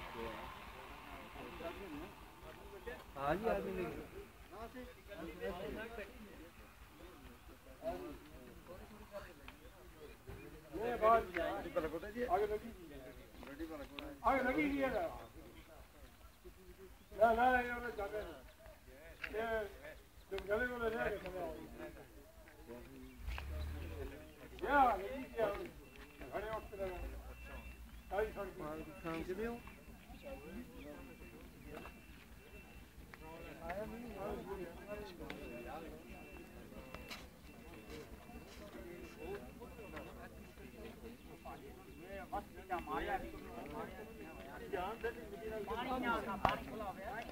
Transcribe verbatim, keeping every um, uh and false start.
आज ही आदमी नहीं ये बात आगे लगी आगे लगी है ना ना ये वाला जाते हैं ये जब गले को ले जाए या लगी क्या घड़े वक्त लगा सारी सड़क शाम के भी हो आया नहीं पानी ना पानी खुला हुआ है